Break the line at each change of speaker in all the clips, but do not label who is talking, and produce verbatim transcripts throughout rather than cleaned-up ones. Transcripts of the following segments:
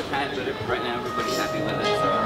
kind, but right now everybody's happy with it. So.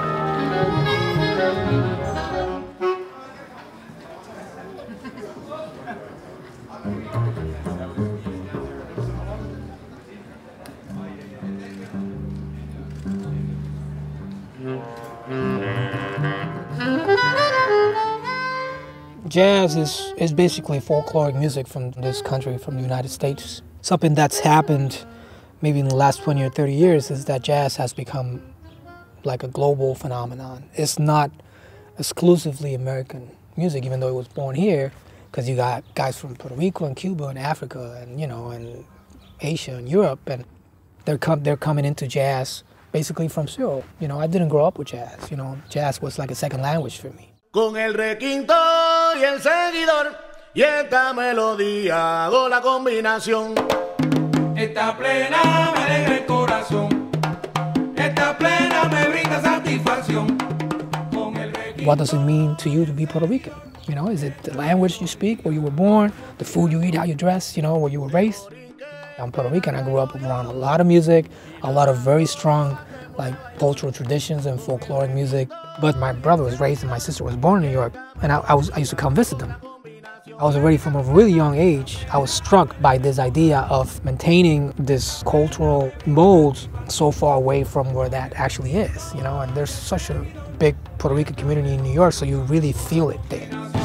Jazz is, is basically folkloric music from this country, from the United States. Something that's happened maybe in the last twenty or thirty years is that jazz has become like a global phenomenon. It's not exclusively American music, even though it was born here, because you got guys from Puerto Rico and Cuba and Africa and, you know, and Asia and Europe, and they're, com they're coming into jazz basically from zero. You know, I didn't grow up with jazz. You know, jazz was like a second language for me.
Con el requinto y el seguidor y esta melodía hago la combinación. Esta plena me alegra el corazón. Esta plena me brinda satisfacción. Con el requinto.
What does it mean to you to be Puerto Rican? You know, is it the language you speak, where you were born, the food you eat, how you dress, you know, where you were raised? I'm Puerto Rican. I grew up around a lot of music, a lot of very strong like cultural traditions and folkloric music. But my brother was raised and my sister was born in New York, and I, I, was, I used to come visit them. I was already from a really young age, I was struck by this idea of maintaining this cultural mold so far away from where that actually is, you know, and there's such a big Puerto Rican community in New York, so you really feel it there.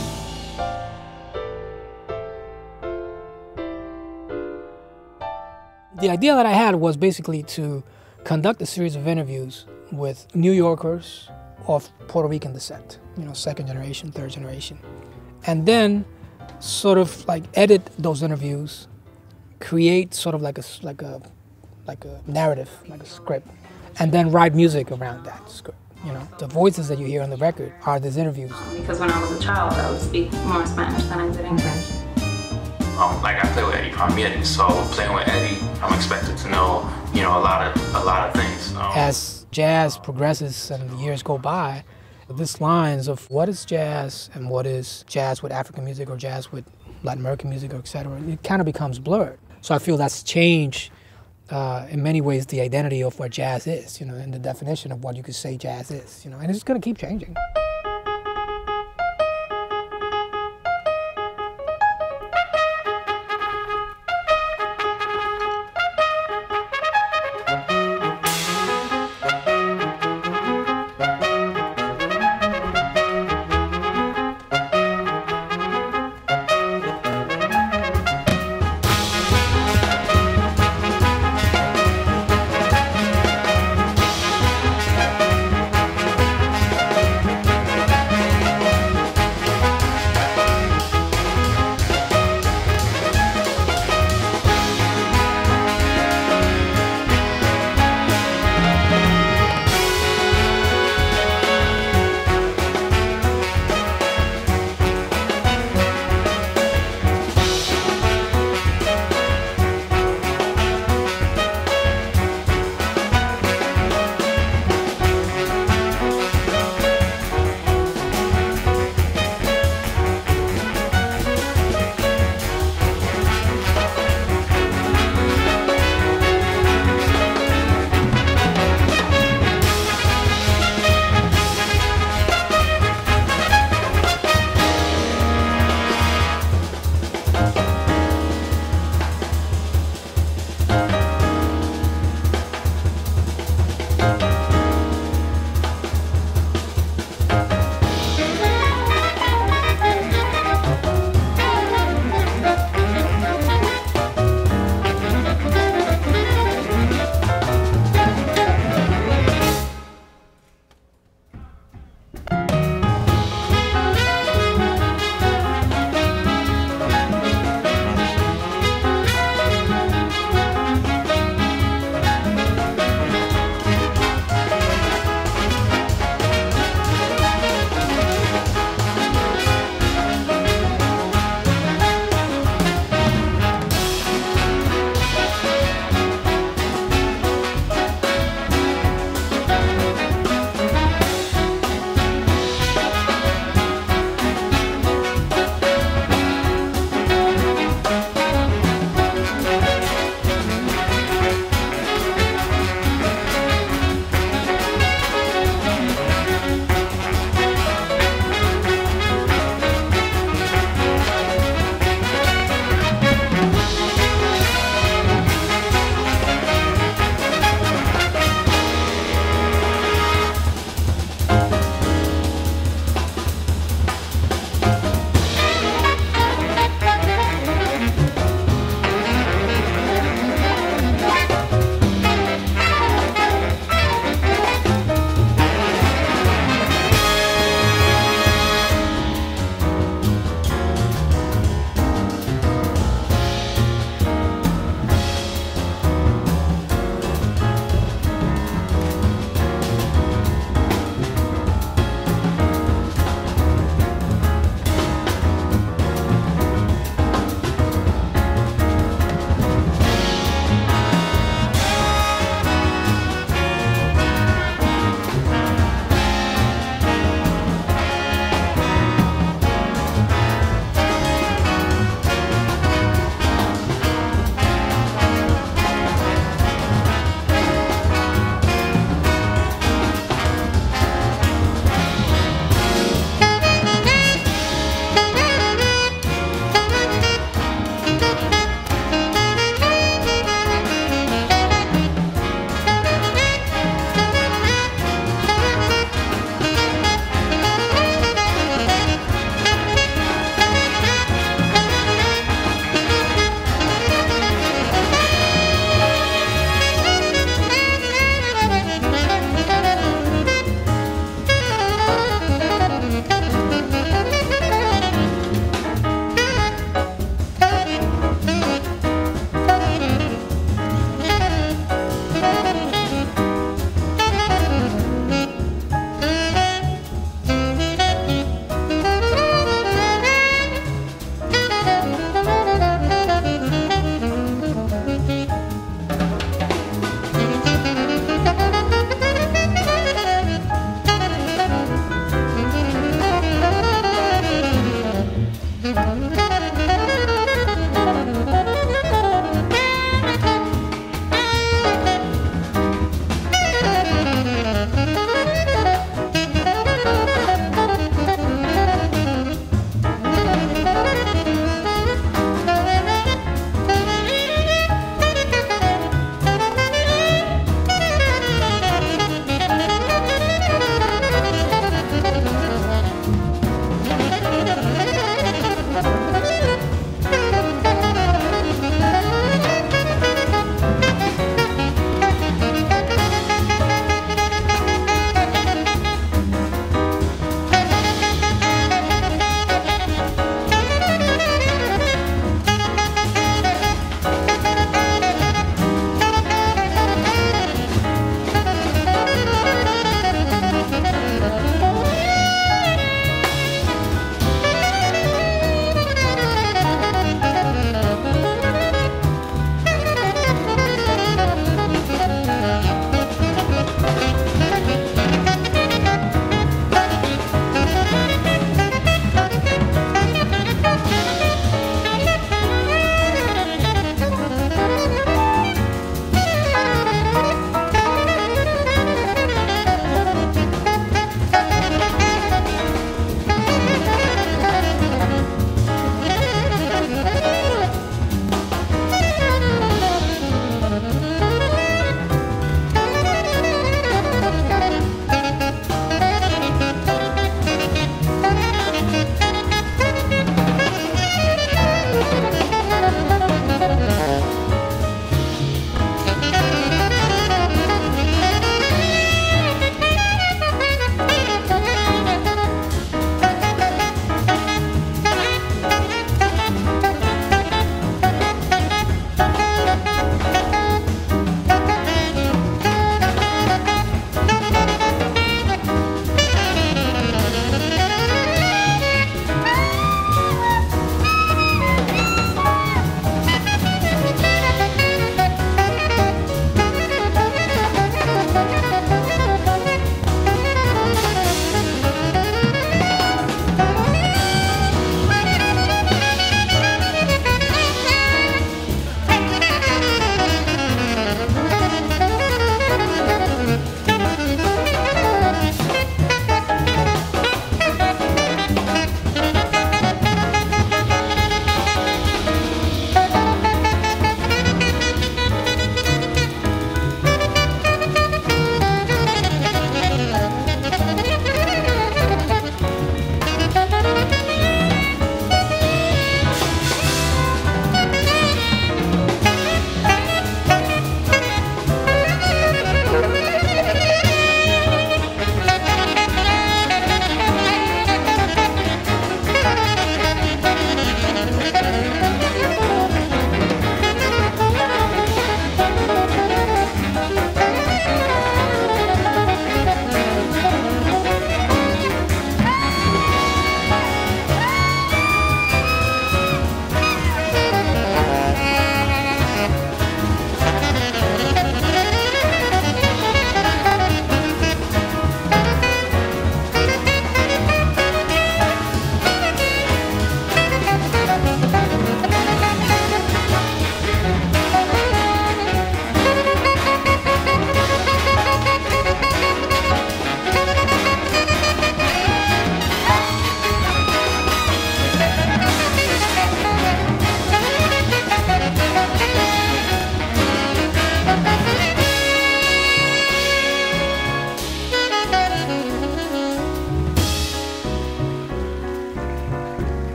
The idea that I had was basically to conduct a series of interviews with New Yorkers of Puerto Rican descent, you know, second generation, third generation, and then sort of like edit those interviews, create sort of like a like a like a narrative, like a script, and then write music around that script. You know, the voices that you hear on the record are these interviews.
Because when I was a child, I would speak more Spanish than I did English.
Um, like I play with Eddie Palmieri, so playing with Eddie, I'm expected to know, you know, a lot of a lot of things. Um,
As jazz progresses and the years go by, this lines of what is jazz and what is jazz with African music or jazz with Latin American music, or et cetera, it kind of becomes blurred. So I feel that's changed uh, in many ways the identity of what jazz is, you know, and the definition of what you could say jazz is, you know, and it's going to keep changing.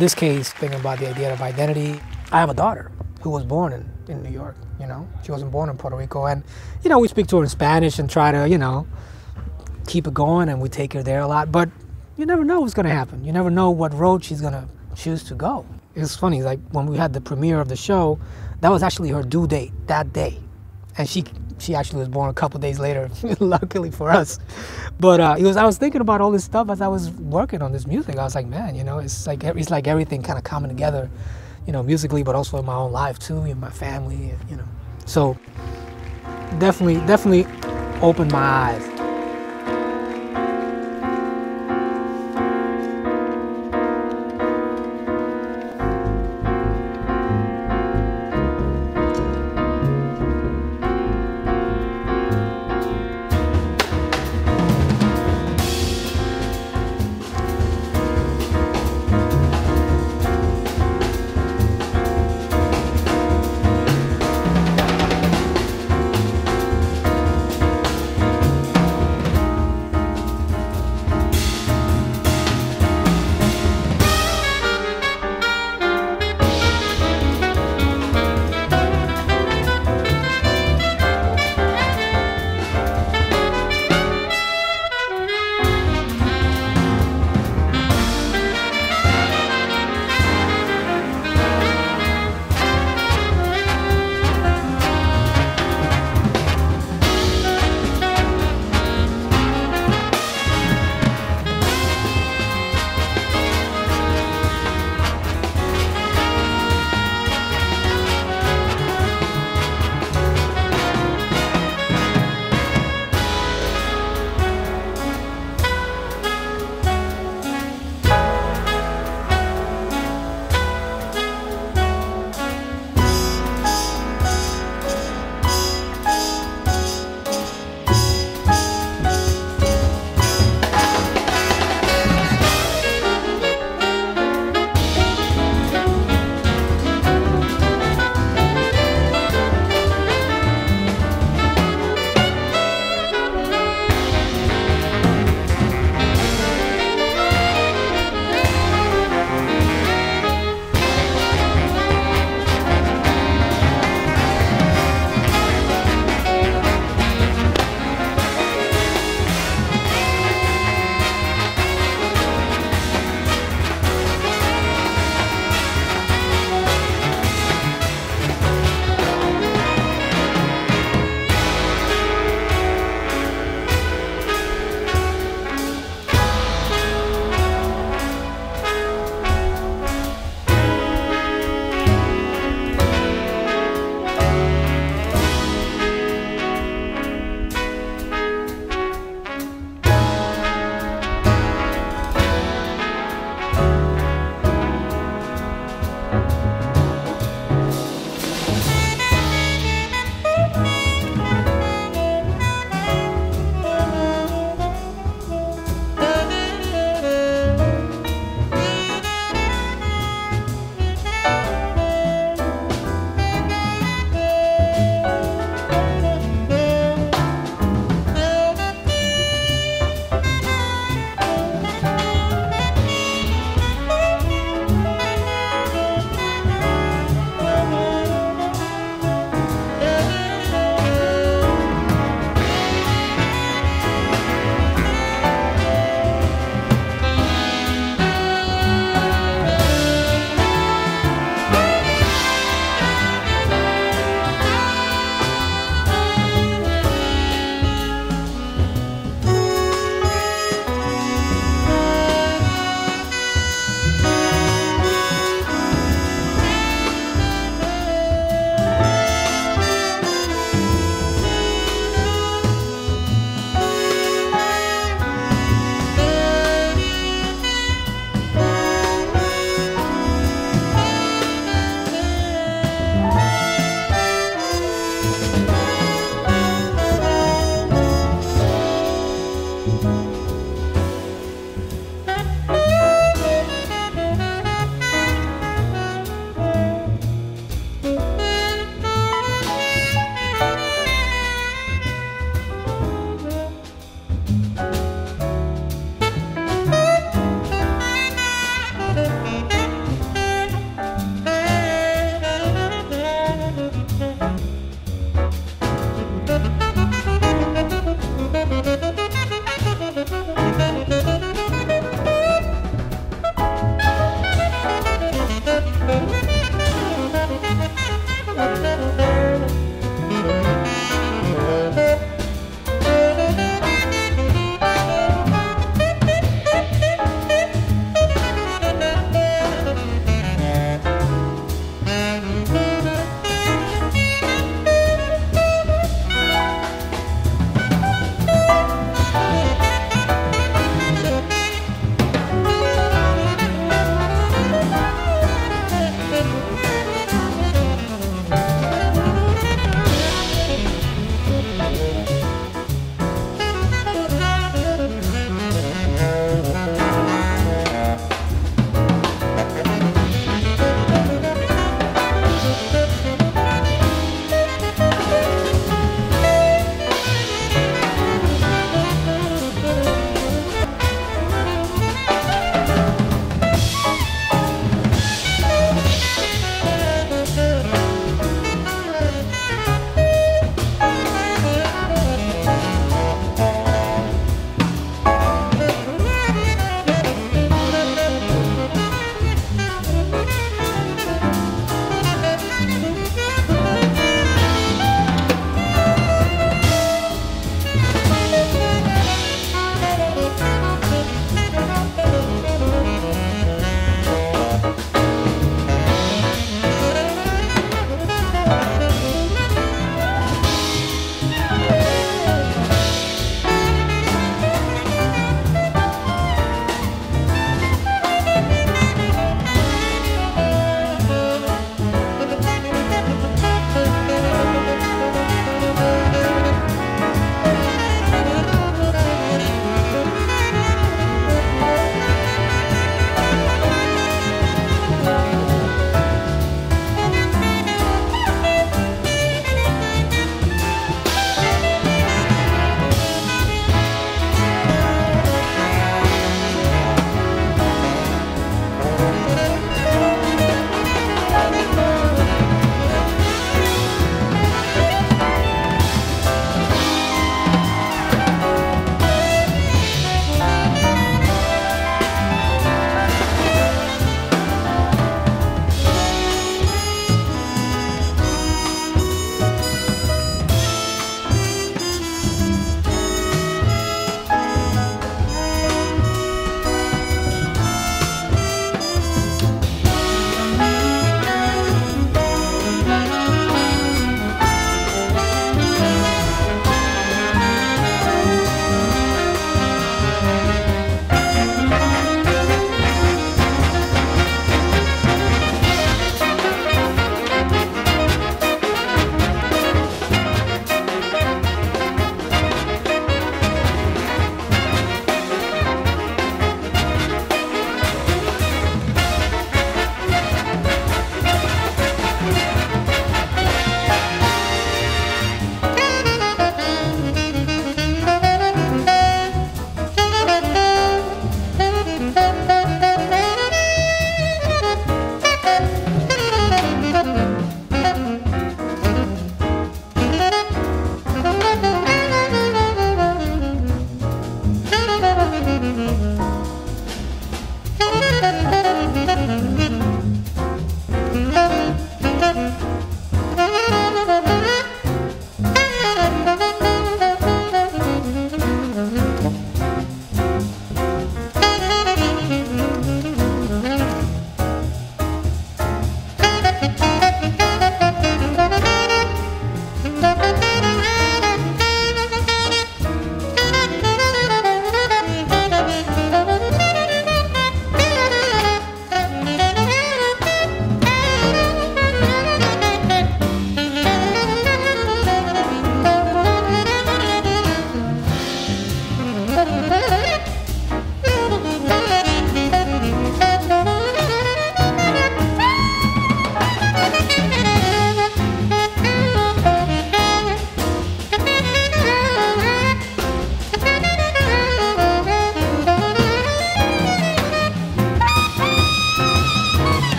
this case, thinking about the idea of identity, I have a daughter who was born in, in New York, you know? She wasn't born in Puerto Rico. And, you know, we speak to her in Spanish and try to, you know, keep it going, and we take her there a lot. But you never know what's going to happen. You never know what road she's going to choose to go. It's funny, like when we had the premiere of the show, that was actually her due date that day. And she she actually was born a couple days later, luckily for us. But uh, it was, I was thinking about all this stuff as I was working on this music. I was like, man, you know, it's like it's like everything kind of coming together, you know, musically, but also in my own life too, in my family, you know. So definitely, definitely opened my eyes.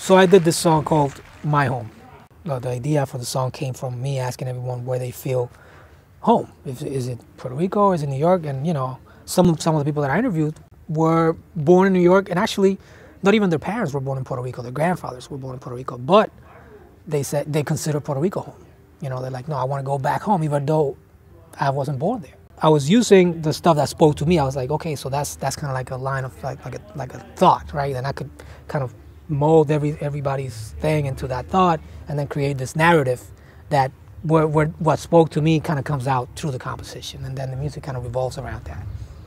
So I did this song called My Home. Uh, the idea for the song came from me asking everyone where they feel home. Is, is it Puerto Rico? Is it New York? And you know, some of, some of the people that I interviewed were born in New York, and actually not even their parents were born in Puerto Rico. Their grandfathers were born in Puerto Rico, but they said they consider Puerto Rico home. You know, they're like, no, I want to go back home, even though I wasn't born there. I was using the stuff that spoke to me. I was like, okay, so that's that's kind of like a line of like like a like a thought, right? And I could kind of mold every everybody's thing into that thought, and then create this narrative that where, where what spoke to me kind of comes out through the composition, and then the music kind of revolves around that.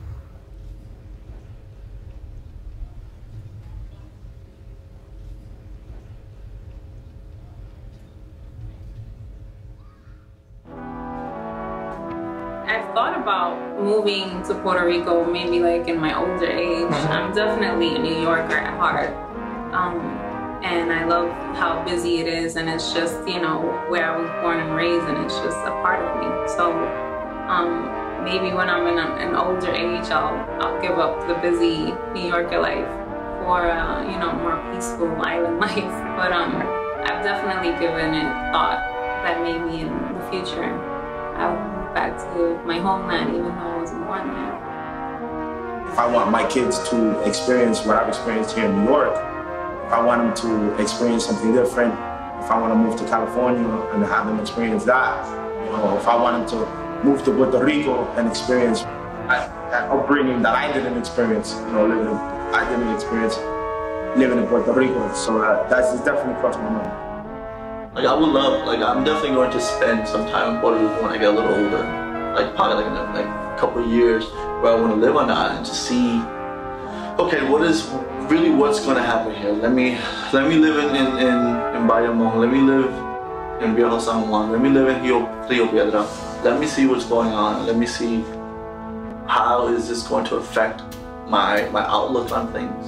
I've thought about moving to Puerto Rico maybe like in my older age. I'm definitely a New Yorker at heart. Um, and I love how busy it is, and it's just, you know, where I was born and raised, and it's just a part of me. So um, maybe when I'm in a, an older age, I'll, I'll give up the busy New Yorker life for, uh, you know, more peaceful island life. But um, I've definitely given it thought that maybe in the future I'll move back to my homeland, even though I wasn't born there.
If I want my kids to experience what I've experienced here in New York, if I want them to experience something different, if I want to move to California and have them experience that, you know, if I want them to move to Puerto Rico and experience that, that upbringing that I didn't experience, you know, living, I didn't experience living in Puerto Rico. So uh, that's definitely crossed my mind.
Like I would love, like I'm definitely going to spend some time in Puerto Rico when I get a little older. Like probably like in a, like a couple of years where I want to live on the island to see, okay, what is really what's going to happen here? Let me let me live in in, in, in Bayamón, let me live in Viejo San Juan, let me live in Rio, Rio Piedra. Let me see what's going on. Let me see how is this going to affect my my outlook on things.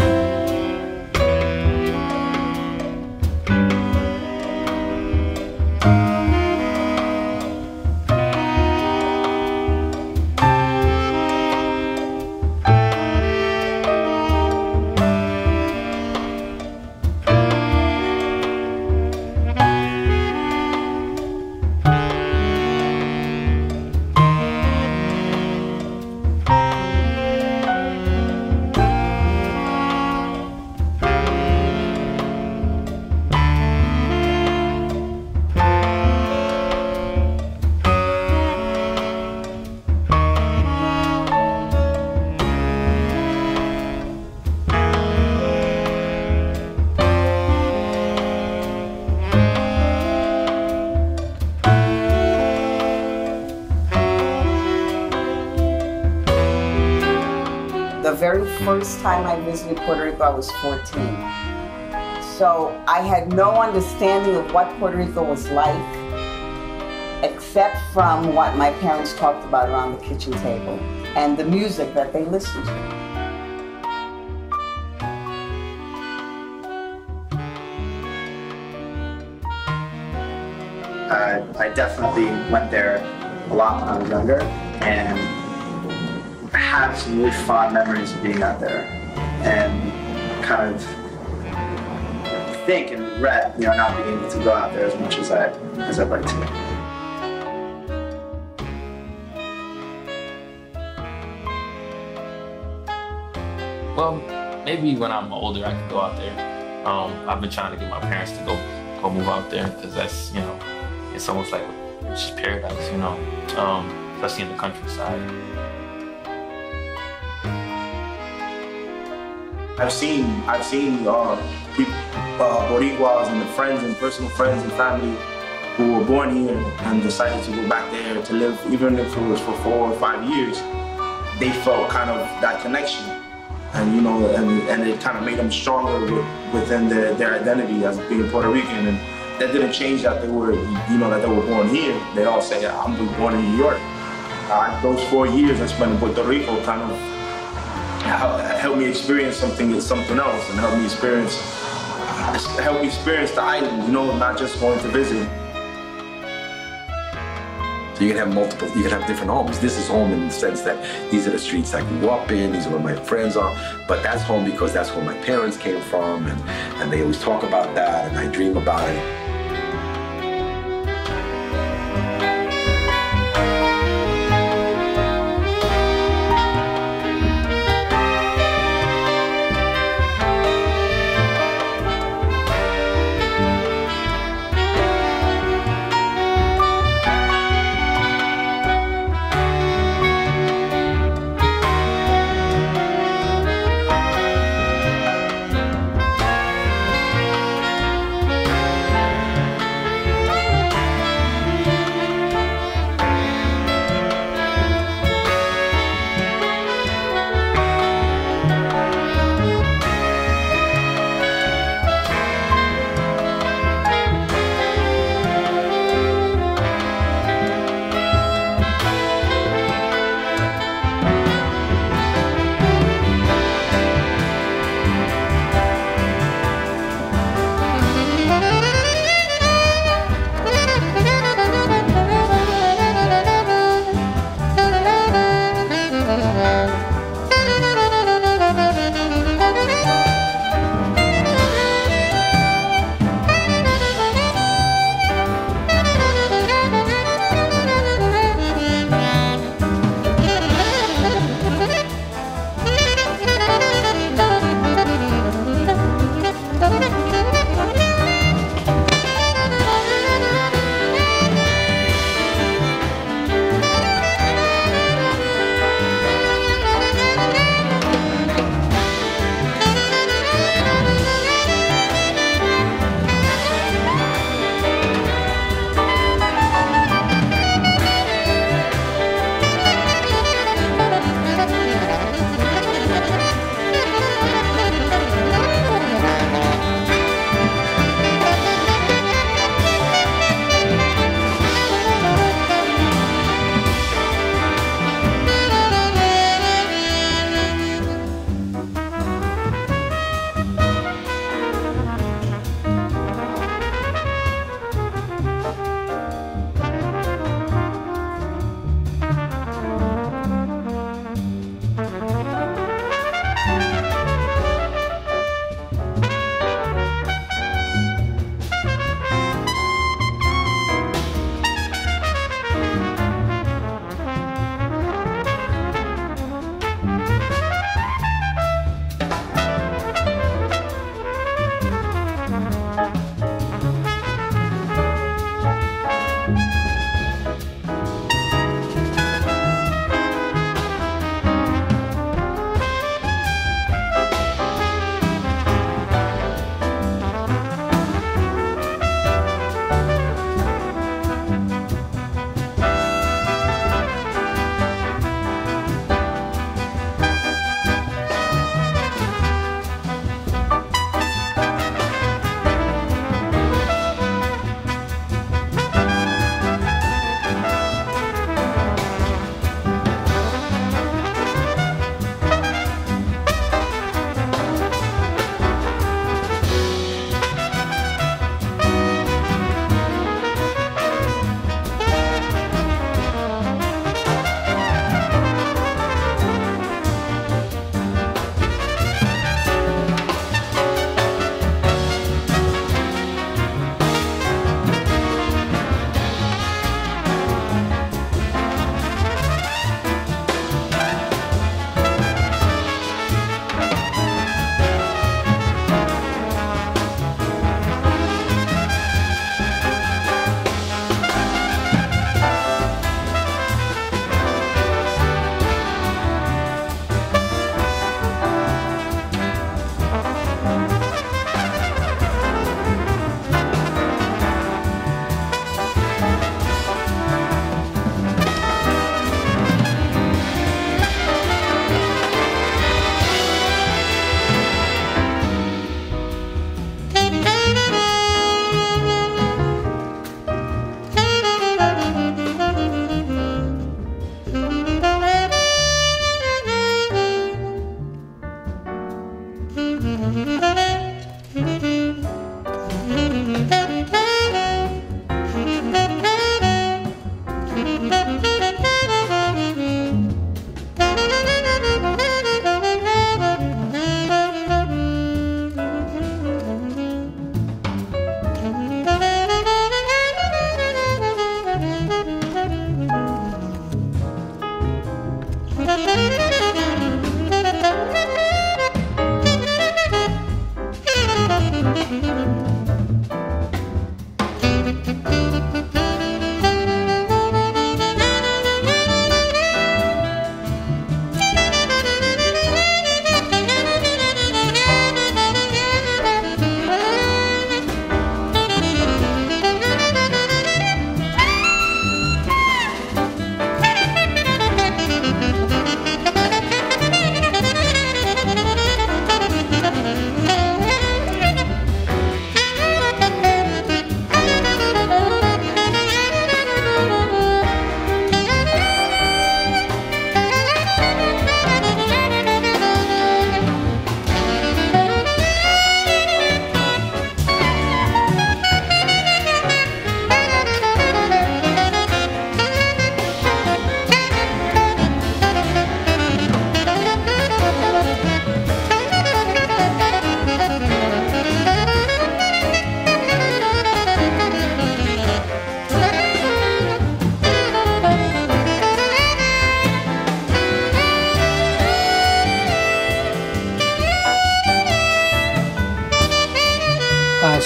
The very first time I visited Puerto Rico, I was fourteen. So I had no understanding of what Puerto Rico was like, except from what my parents talked about around the kitchen table and the music that they listened to.
Uh, I definitely went there a lot when I was younger, and I have some really fond memories of being out there, and kind of think and regret, you know, not being able to go out there as much as I as I'd like to.
Well, maybe when I'm older, I could go out there. Um, I've been trying to get my parents to go go move out there because that's, you know, it's almost like it's just paradise, you know, um, especially in the countryside.
I've seen, I've seen uh, people, uh, Boricuas and the friends and personal friends and family who were born here and decided to go back there to live, even if it was for four or five years. They felt kind of that connection, and you know, and, and it kind of made them stronger with, within their, their identity as being Puerto Rican. And that didn't change that they were, you know, that they were born here. They all say, I'm born in New York. Uh, those four years I spent in Puerto Rico kind of help me experience something, something else, and help me experience, help me experience the island. You know, not just going to visit.
So you can have multiple, you can have different homes. This is home in the sense that these are the streets I grew up in, these are where my friends are, but that's home because that's where my parents came from, and, and they always talk about that, and I dream about it.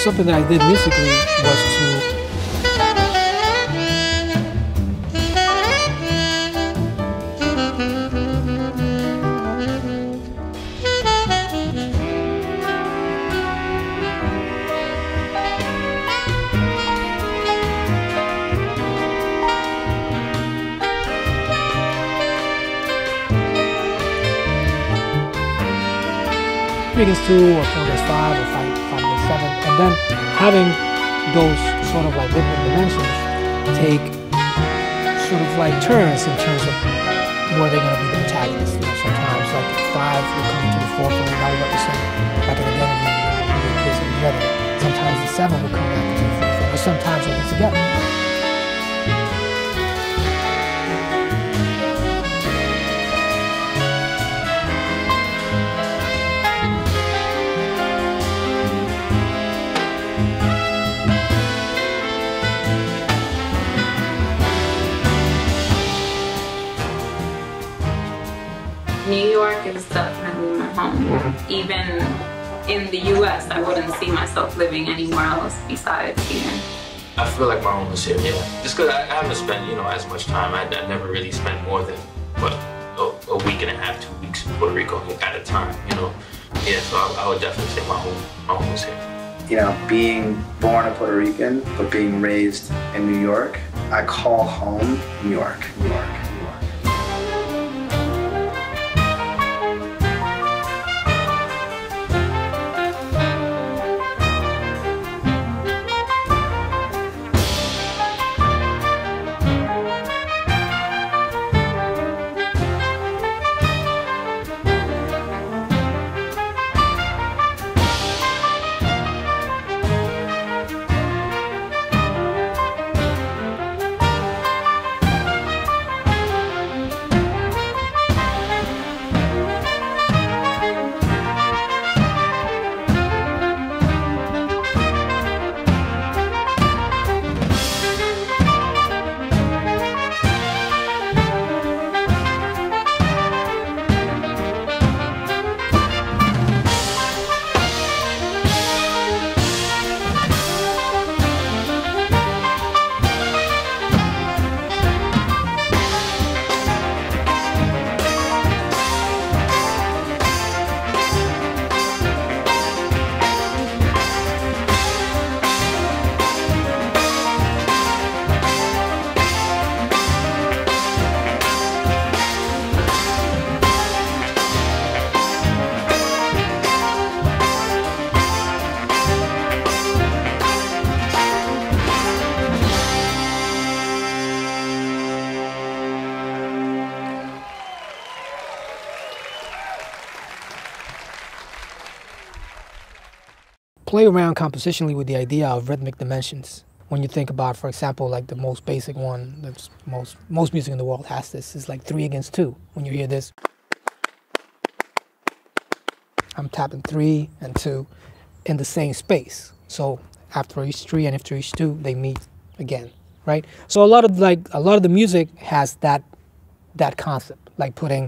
something that I did musically was to three against two or four against five or five, five against seven, and then having those sort of like rhythmic dimensions take sort of like turns in terms of where they're going to be the antagonists. You know, sometimes like five will come to the forefront and now represent like an identity, you know, this and the other. Sometimes the seven will come back to the forefront, or sometimes they'll be together.
New York is definitely my home. Even in the U S, I wouldn't see myself living anywhere else besides here.
I feel like my home is here, yeah. Just because I, I haven't spent, you know, as much time. I, I never really spent more than, what, a, a week and a half, two weeks in Puerto Rico at a time, you know. Yeah, so I, I would definitely say my home, my home is here.
You know, being born a Puerto Rican, but being raised in New York, I call home New York, New York.
Play around compositionally with the idea of rhythmic dimensions. When you think about, for example, like the most basic one, that's most most music in the world has this, is like three against two. When you hear this, I'm tapping three and two in the same space. So after each three and after each two, they meet again, right? So a lot of like a lot of the music has that that concept, like putting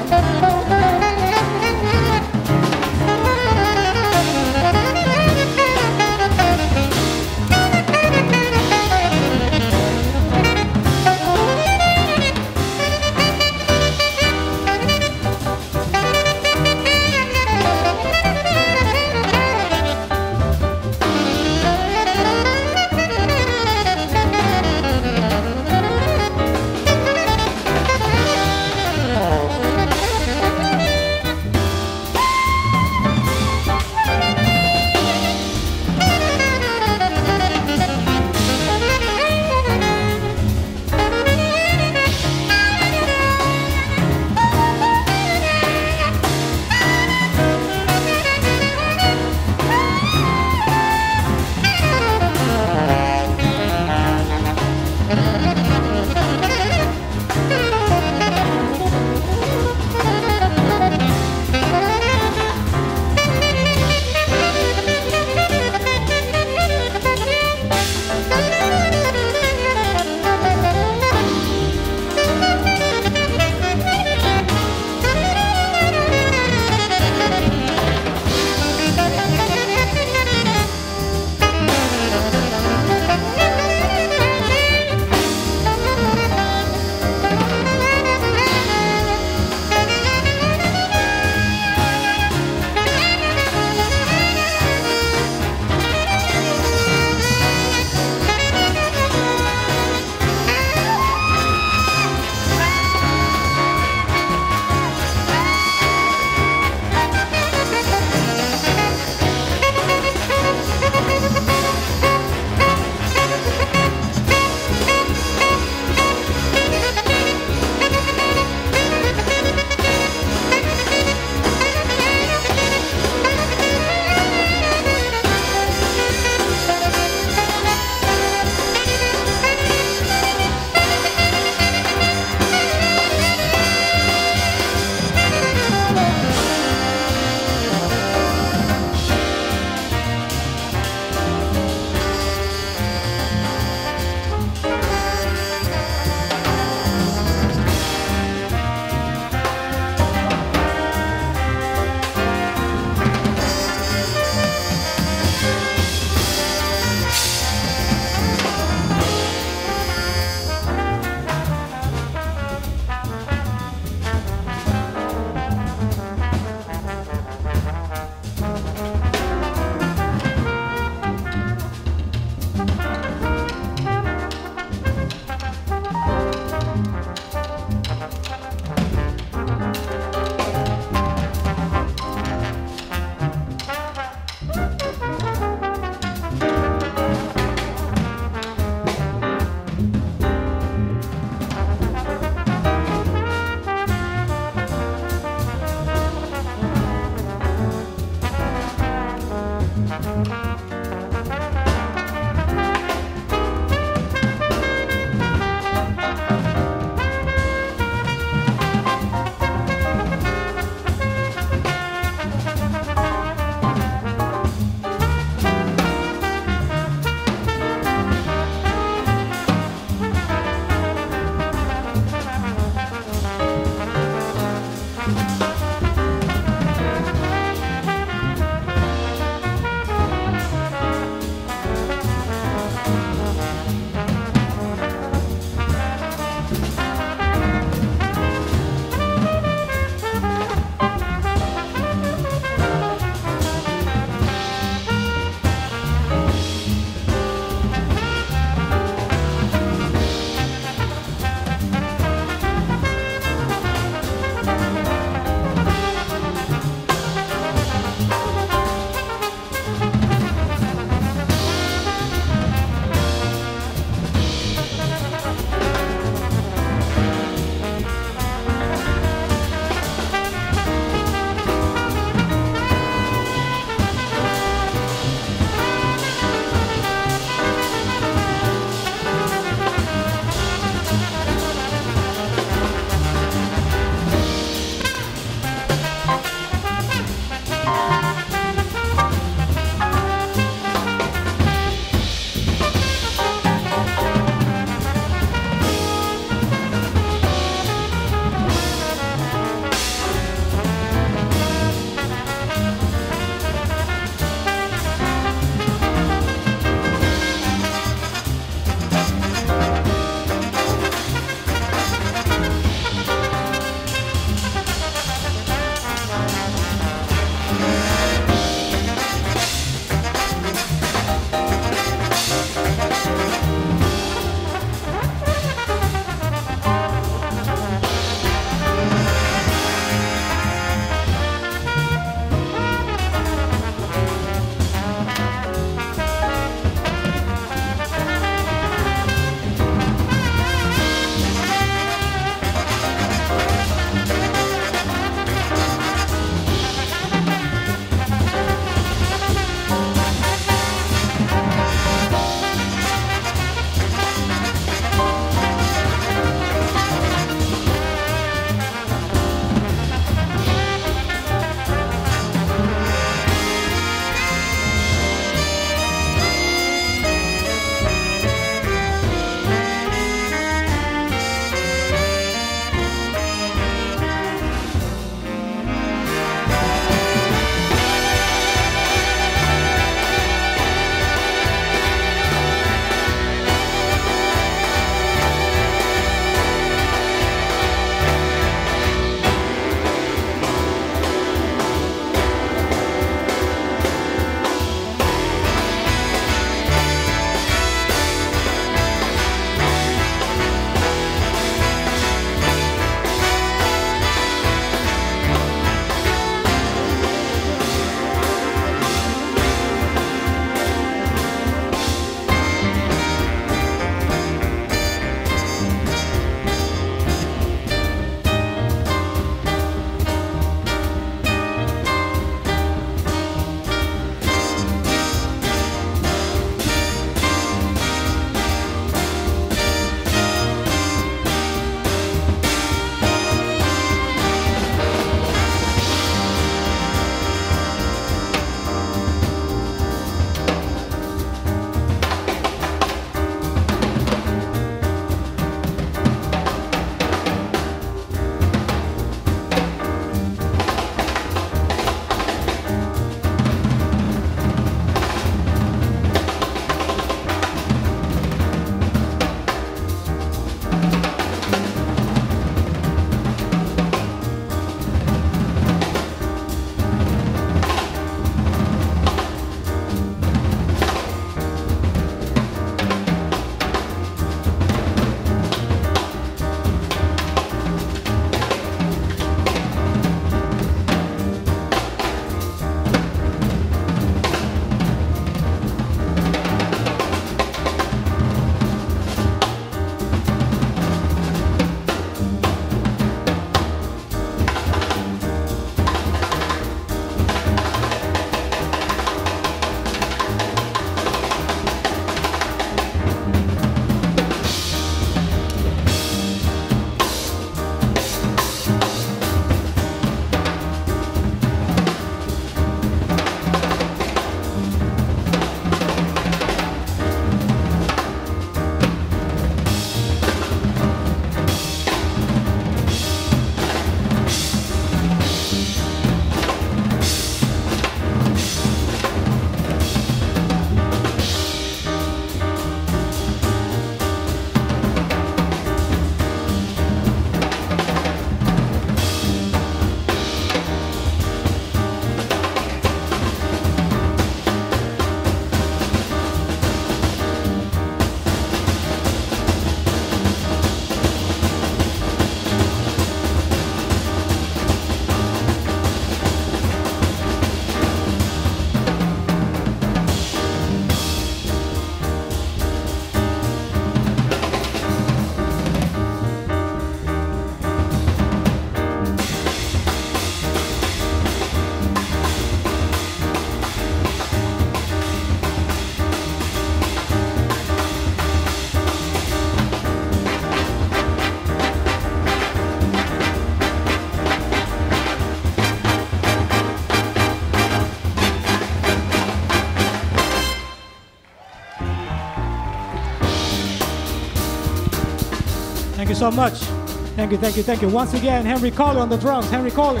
so much. Thank you, thank you, thank you. Once again, Henry Collier on the drums. Henry Collier.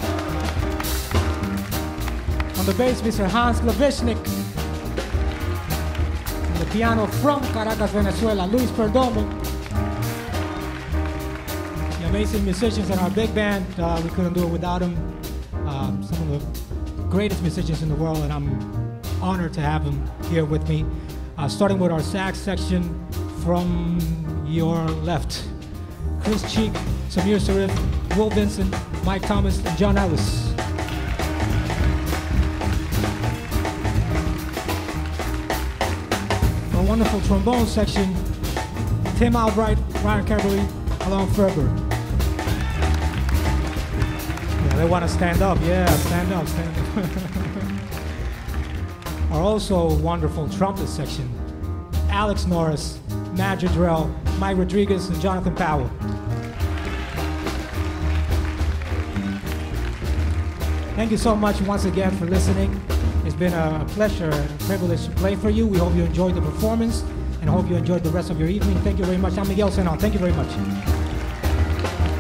On the bass, Mister Hans Klavishnik. On the piano from Caracas, Venezuela, Luis Perdomo. The amazing musicians in our big band. Uh, we couldn't do it without them. Uh, some of the greatest musicians in the world, and I'm honored to have them here with me. Uh, starting with our sax section from your left. Chris Cheek, Samir Sarif, Will Vincent, Mike Thomas, and John Ellis. Our wonderful trombone section, Tim Albright, Ryan Caberly, Alon Ferber. Yeah, they want to stand up. Yeah, stand up, stand up. Our also wonderful trumpet section, Alex Norris, Matt Jadrell, Mike Rodriguez, and Jonathan Powell. Thank you so much once again for listening. It's been a pleasure and a privilege to play for you. We hope you enjoyed the performance and hope you enjoyed the rest of your evening. Thank you very much. I'm Miguel Zenón. Thank you very much.